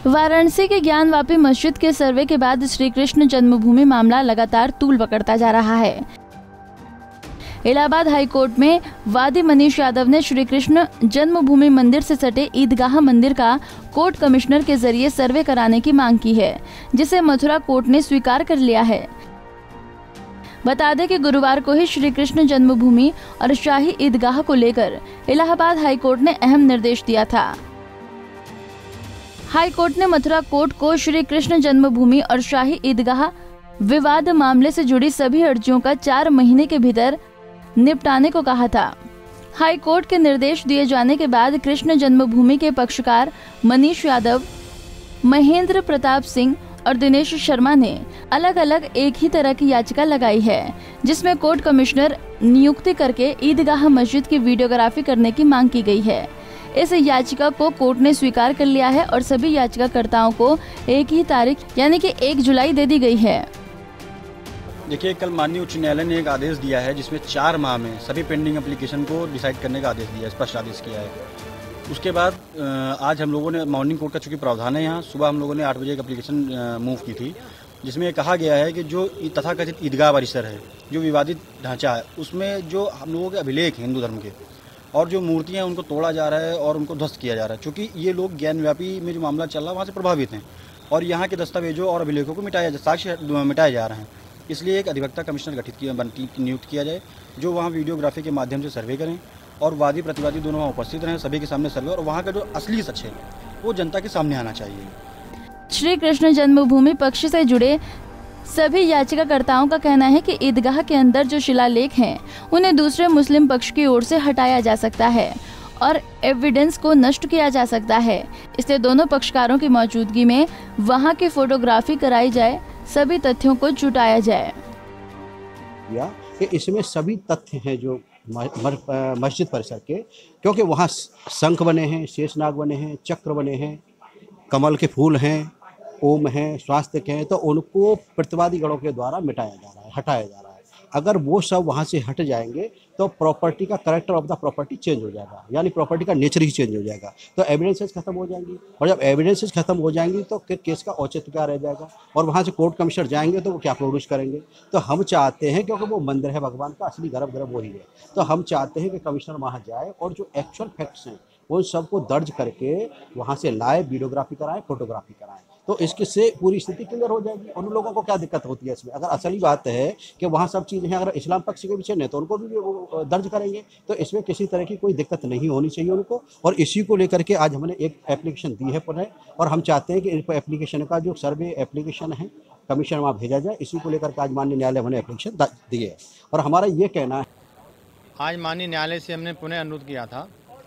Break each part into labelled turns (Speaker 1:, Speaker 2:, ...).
Speaker 1: वाराणसी के ज्ञानवापी मस्जिद के सर्वे के बाद श्री कृष्ण जन्मभूमि मामला लगातार तूल पकड़ता जा रहा है। इलाहाबाद हाईकोर्ट में वादी मनीष यादव ने श्री कृष्ण जन्मभूमि मंदिर से सटे ईदगाह मंदिर का कोर्ट कमिश्नर के जरिए सर्वे कराने की मांग की है, जिसे मथुरा कोर्ट ने स्वीकार कर लिया है। बता दें कि गुरुवार को ही श्री कृष्ण जन्मभूमि और शाही ईदगाह को लेकर इलाहाबाद हाईकोर्ट ने अहम निर्देश दिया था। हाईकोर्ट ने मथुरा कोर्ट को श्री कृष्ण जन्मभूमि और शाही ईदगाह विवाद मामले से जुड़ी सभी अर्जियों का 4 महीने के भीतर निपटाने को कहा था। हाईकोर्ट के निर्देश दिए जाने के बाद कृष्ण जन्मभूमि के पक्षकार मनीष यादव, महेंद्र प्रताप सिंह और दिनेश शर्मा ने अलग अलग एक ही तरह की याचिका लगाई है, जिसमें कोर्ट कमिश्नर नियुक्ति करके ईदगाह मस्जिद की वीडियोग्राफी करने की मांग की गई है। इस याचिका को कोर्ट ने स्वीकार कर लिया है और सभी याचिकाकर्ताओं को एक ही तारीख यानी कि 1 जुलाई दे दी गई है।
Speaker 2: देखिए, कल माननीय उच्च न्यायालय ने एक आदेश दिया है जिसमें 4 माह में सभी पेंडिंग एप्लीकेशन को डिसाइड करने का आदेश दिया है, स्पष्ट आदेश किया है। उसके बाद आज हम लोगों ने मॉर्निंग कोर्ट का चूंकि प्रावधान है यहाँ, सुबह हम लोगों ने 8 बजे एक एप्लीकेशन मूव की थी, जिसमें कहा गया है कि जो तथाकथित ईदगाह परिसर है, जो विवादित ढांचा है, उसमें जो हम लोगों के अभिलेख हैं हिंदू धर्म के और जो मूर्तियाँ उनको तोड़ा जा रहा है और उनको ध्वस्त किया जा रहा है, चूँकि ये लोग ज्ञानव्यापी में जो मामला चल रहा है वहाँ से प्रभावित हैं और यहाँ के दस्तावेजों और अभिलेखों को साक्ष्य मिटाए जा रहे हैं। इसलिए एक अधिवक्ता कमिश्नर गठित नियुक्त किया जाए, जो वहाँ वीडियोग्राफी के माध्यम से सर्वे करें और वादी प्रतिवादी दोनों वहाँ उपस्थित रहें, सभी के सामने सर्वे, और वहाँ का जो असली सच है वो जनता के सामने आना चाहिए।
Speaker 1: श्री कृष्ण जन्मभूमि पक्ष से जुड़े सभी याचिकाकर्ताओं का कहना है कि ईदगाह के अंदर जो शिलालेख हैं, उन्हें दूसरे मुस्लिम पक्ष की ओर से हटाया जा सकता है और एविडेंस को नष्ट किया जा सकता है। इसलिए दोनों पक्षकारों की मौजूदगी में वहां की फोटोग्राफी कराई जाए, सभी तथ्यों को जुटाया जाए।
Speaker 3: कि इसमें सभी तथ्य हैं जो मस्जिद परिसर के, क्योंकि वहाँ शंख बने हैं, शेषनाग बने हैं, चक्र बने हैं, कमल के फूल हैं, ओम है, स्वास्थ्य के हैं, तो उनको प्रतिवादी गणों के द्वारा मिटाया जा रहा है, हटाया जा रहा है। अगर वो सब वहाँ से हट जाएंगे तो प्रॉपर्टी का character of the property change हो जाएगा, यानी प्रॉपर्टी का नेचर ही चेंज हो जाएगा, तो एविडेंसेस खत्म हो जाएंगी, और जब एविडेंसेस खत्म हो जाएंगी तो फिर केस का औचित्य क्या रह जाएगा, और वहाँ से कोर्ट कमिश्नर जाएंगे तो वो क्या प्रोड्यूस करेंगे। तो हम चाहते हैं, क्योंकि वो मंदिर है भगवान का, असली गर्भ वही है, तो हम चाहते हैं कि कमिश्नर वहाँ जाए और जो एक्चुअल फैक्ट्स हैं उन सबको दर्ज करके वहाँ से लाए, वीडियोग्राफी कराएं, फोटोग्राफी कराएं, तो इसके से पूरी स्थिति क्लियर हो जाएगी। उन लोगों को क्या दिक्कत होती है इसमें? अगर असली बात है कि वहाँ सब चीज़ें हैं, अगर इस्लाम पक्ष के पीछे नहीं तो उनको भी वो दर्ज करेंगे, तो इसमें किसी तरह की कोई दिक्कत नहीं होनी चाहिए उनको। और इसी को लेकर के आज हमने एक एप्लीकेशन दी है पुनः, और हम चाहते हैं कि इस एप्लीकेशन का जो सर्वे एप्लीकेशन है कमीशन वहाँ भेजा जाए। इसी को लेकर के आज माननीय न्यायालय हमने एप्लीकेशन दी है, और हमारा ये कहना है,
Speaker 4: आज माननीय न्यायालय से हमने पुनः अनुरोध किया था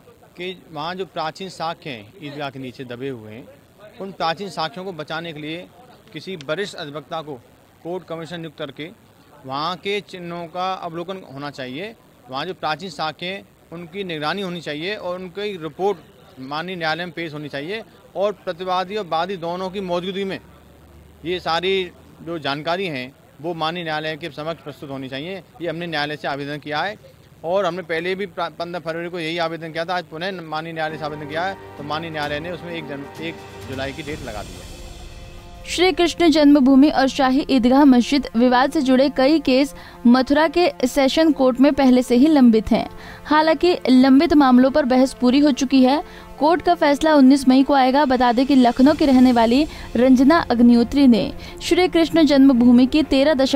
Speaker 4: कि वहाँ जो प्राचीन साक्ष्य हैं ईदगाह के नीचे दबे हुए हैं, उन प्राचीन साक्ष्यों को बचाने के लिए किसी वरिष्ठ अधिवक्ता को कोर्ट कमीशन नियुक्त करके वहाँ के चिन्हों का अवलोकन होना चाहिए। वहाँ जो प्राचीन साक्ष्य हैं उनकी निगरानी होनी चाहिए और उनकी रिपोर्ट माननीय न्यायालय में पेश होनी चाहिए, और प्रतिवादी और वादी दोनों की मौजूदगी में ये सारी जो जानकारी हैं वो माननीय न्यायालय के समक्ष प्रस्तुत होनी चाहिए। ये हमने न्यायालय से आवेदन किया है, और हमने पहले भी 15 फरवरी को यही आवेदन किया था। आज पुनः माननीय न्यायालय से आवेदन किया है, तो माननीय न्यायालय ने उसमें 1 जुलाई की डेट लगा दी है।
Speaker 1: श्री कृष्ण जन्मभूमि और शाही ईदगाह मस्जिद विवाद से जुड़े कई केस मथुरा के सेशन कोर्ट में पहले से ही लंबित हैं। हालांकि लंबित मामलों पर बहस पूरी हो चुकी है। कोर्ट का फैसला 19 मई को आएगा। बता दें कि लखनऊ की रहने वाली रंजना अग्निहोत्री ने श्री कृष्ण जन्मभूमि की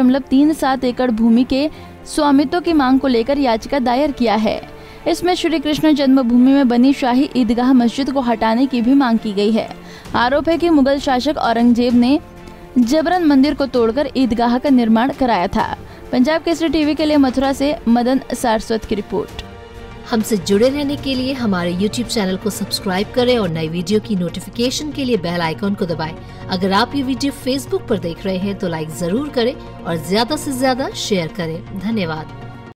Speaker 1: 13.37 एकड़ भूमि के स्वामित्व की मांग को लेकर याचिका दायर किया है। इसमें श्री कृष्ण जन्मभूमि में बनी शाही ईदगाह मस्जिद को हटाने की भी मांग की गई है। आरोप है कि मुगल शासक औरंगजेब ने जबरन मंदिर को तोड़कर ईदगाह का निर्माण कराया था। पंजाब केसरी टीवी के लिए मथुरा से मदन सारस्वत की रिपोर्ट।
Speaker 5: हमसे जुड़े रहने के लिए हमारे YouTube चैनल को सब्सक्राइब करें और नई वीडियो की नोटिफिकेशन के लिए बेल आइकॉन को दबाएं। अगर आप ये वीडियो Facebook पर देख रहे हैं तो लाइक जरूर करें और ज्यादा से ज्यादा शेयर करें। धन्यवाद।